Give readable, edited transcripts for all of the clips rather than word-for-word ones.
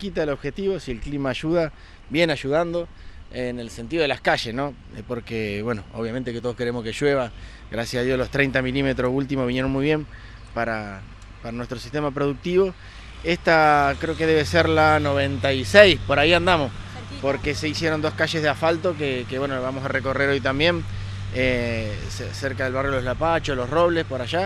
quita el objetivo, si el clima ayuda, viene ayudando en el sentido de las calles, ¿no? Porque, bueno, obviamente que todos queremos que llueva, gracias a Dios los 30 milímetros últimos vinieron muy bien para nuestro sistema productivo. Esta creo que debe ser la 96, por ahí andamos, porque se hicieron 2 calles de asfalto que bueno, vamos a recorrer hoy también, cerca del barrio Los Lapachos, Los Robles, por allá.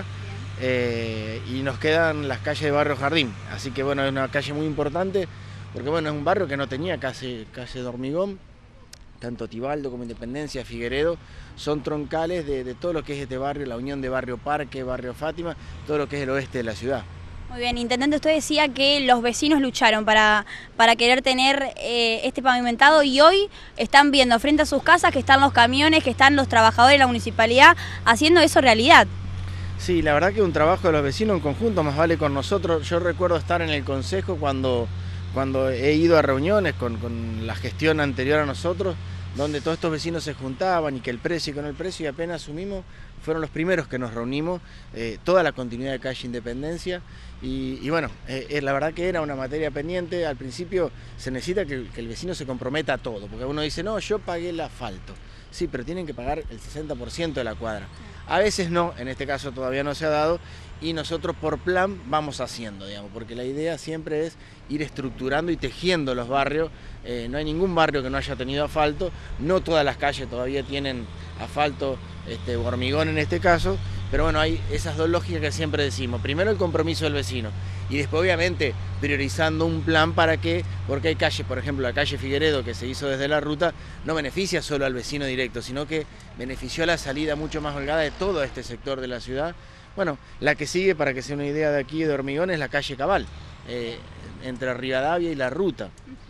Y nos quedan las calles de Barrio Jardín, así que bueno, es una calle muy importante, porque bueno, es un barrio que no tenía calle de hormigón. Tanto Tibaldo como Independencia, Figueredo, son troncales de todo lo que es este barrio, la unión de Barrio Parque, Barrio Fátima, todo lo que es el oeste de la ciudad. Muy bien, intendente, usted decía que los vecinos lucharon para querer tener este pavimentado y hoy están viendo frente a sus casas que están los camiones, que están los trabajadores de la municipalidad haciendo eso realidad. Sí, la verdad que un trabajo de los vecinos en conjunto, más vale con nosotros. Yo recuerdo estar en el consejo cuando he ido a reuniones con la gestión anterior a nosotros, donde todos estos vecinos se juntaban y que el precio y con el precio, y apenas asumimos, fueron los primeros que nos reunimos, toda la continuidad de calle Independencia, y bueno, la verdad que era una materia pendiente. Al principio se necesita que el vecino se comprometa a todo, porque uno dice, no, yo pagué el asfalto, sí, pero tienen que pagar el 60% de la cuadra. A veces no, en este caso todavía no se ha dado, y nosotros por plan vamos haciendo, digamos, porque la idea siempre es ir estructurando y tejiendo los barrios. No hay ningún barrio que no haya tenido asfalto, no todas las calles todavía tienen asfalto, hormigón en este caso, pero bueno, hay esas dos lógicas que siempre decimos. Primero el compromiso del vecino y después obviamente priorizando un plan porque hay calles, por ejemplo la calle Figueredo que se hizo desde la ruta, no beneficia solo al vecino directo, sino que benefició a la salida mucho más holgada de todo este sector de la ciudad. Bueno, la que sigue, para que sea una idea de aquí de Hormigón, es la calle Cabal, entre Rivadavia y la ruta.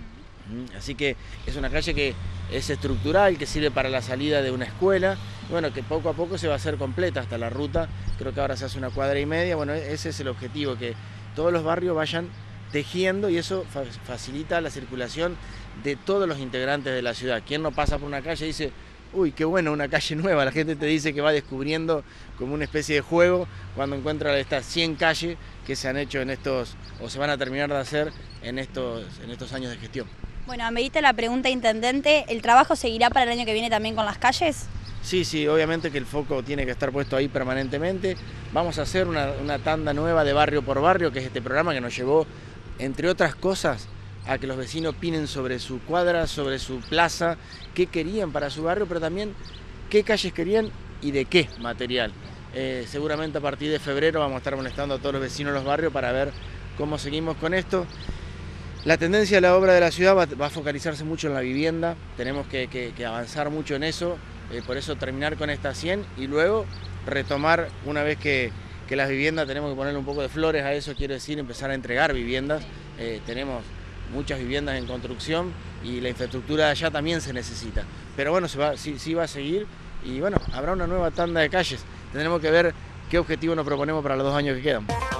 Así que es una calle que es estructural, que sirve para la salida de una escuela, bueno, que poco a poco se va a hacer completa hasta la ruta. Creo que ahora se hace 1,5 cuadras, bueno, ese es el objetivo, que todos los barrios vayan tejiendo, y eso facilita la circulación de todos los integrantes de la ciudad. Quien no pasa por una calle y dice, uy, qué bueno, una calle nueva, la gente te dice que va descubriendo como una especie de juego cuando encuentra estas 100 calles que se han hecho o se van a terminar de hacer en estos años de gestión. Bueno, amerita la pregunta, intendente, ¿el trabajo seguirá para el año que viene también con las calles? Sí, obviamente que el foco tiene que estar puesto ahí permanentemente. Vamos a hacer una tanda nueva de barrio por barrio, que es este programa que nos llevó, entre otras cosas, a que los vecinos opinen sobre su cuadra, sobre su plaza, qué querían para su barrio, pero también qué calles querían y de qué material. Seguramente a partir de febrero vamos a estar molestando a todos los vecinos de los barrios para ver cómo seguimos con esto. La tendencia de la obra de la ciudad va a focalizarse mucho en la vivienda, tenemos que avanzar mucho en eso, por eso terminar con estas 100 y luego retomar, una vez que las viviendas tenemos que ponerle un poco de flores a eso, quiero decir, empezar a entregar viviendas. Tenemos muchas viviendas en construcción y la infraestructura de allá también se necesita. Pero bueno, sí va a seguir, y bueno, habrá una nueva tanda de calles. Tendremos que ver qué objetivo nos proponemos para los 2 años que quedan.